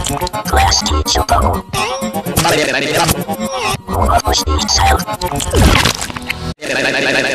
Glass teacher bubble. Move up with the cell.